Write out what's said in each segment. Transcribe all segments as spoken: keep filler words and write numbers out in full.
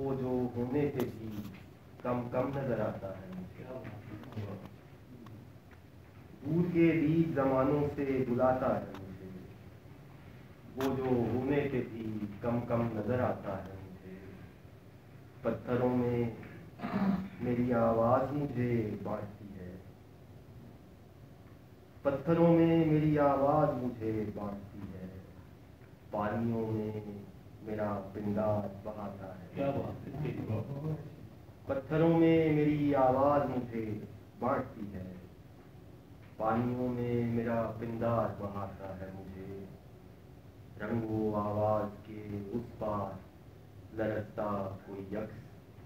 वो जो होने पे भी कम कम नजर आता है मुझे। दूर के बीच जमानों से बुलाता है मुझे, वो जो होने पे भी कम कम नजर आता है मुझे। पत्थरों में मेरी आवाज मुझे बांटती है, पत्थरों में मेरी आवाज मुझे बांटती है। पानियों में मेरा पिंडार बहाता है। क्या बात है। पत्थरों में मेरी आवाज मुझे बांटती है, पानियों में मेरा पिंडार बहाता है मुझे। रंगो आवाज के उस पार लरसता कोई यक्स,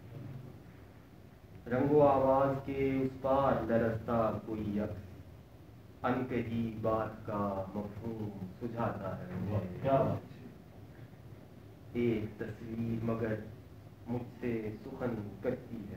रंगो आवाज के उस पार लरसता कोई यक्स, अनकही बात का मफहूम सुझाता है मुझे। क्या बात। एक तस्वीर मगर मुझसे सुखन करती है,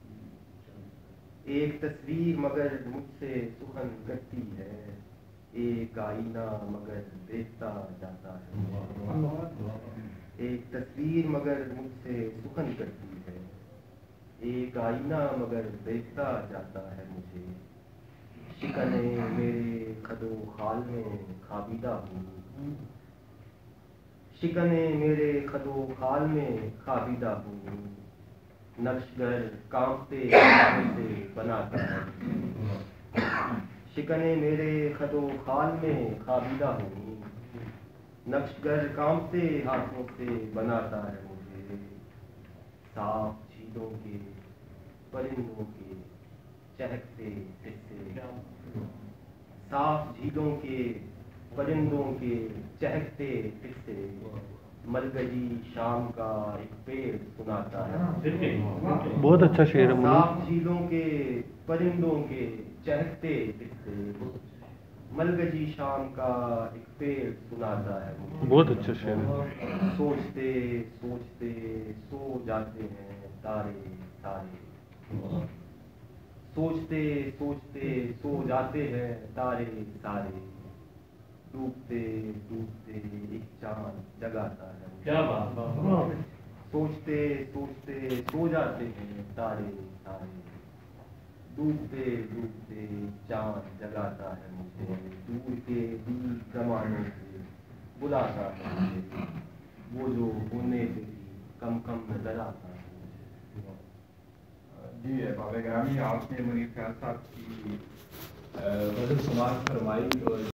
एक तस्वीर मगर मुझसे सुखन करती है। एक आईना मगर देखता जाता है, एक तस्वीर मगर मुझसे सुखन करती है। एक आईना मगर देखता जाता है मुझे। शिकने मेरे खदो खाल में खाबीदा हूँ, शिकने मेरे खदो खाल में खाबीदा हूँ। नक्शगर कांपते हाथों से बनाता है, शिकने मेरे खदो खाल में खाबीदा हूँ। नक्शगर कांपते हाथों से बनाता है मुझे। साफ झीलों के परिंदों के चहकते हिस्से, साफ झीलों के परिंदों के चहकते हिस्से। मलगजी शाम का एक पेड़ सुनाता है। बहुत अच्छा शेर है। साफ झीलों के परिंदों के चहकते हिस्से, मलगजी शाम का एक पेड़ सुनाता है मुझे। बहुत अच्छा शेर है। सोचते सोचते सो जाते हैं तारे सारे, सोचते सोचते सो जाते हैं तारे सारे। डूबते डूबते एक चांद जगाता है। क्या बात। सोचते सोचते सो जाते हैं तारे सारे, डूबते डूबते चांद जगाता है मुझे। दूर के बीच जमानों से बुलाता है मुझे, वो जो होने पे भी कम कम नजर आता है मुझे। जी बाबा ग्रामी, आपने मुनीर ख्याल साहब की गजल समाज फरमाई और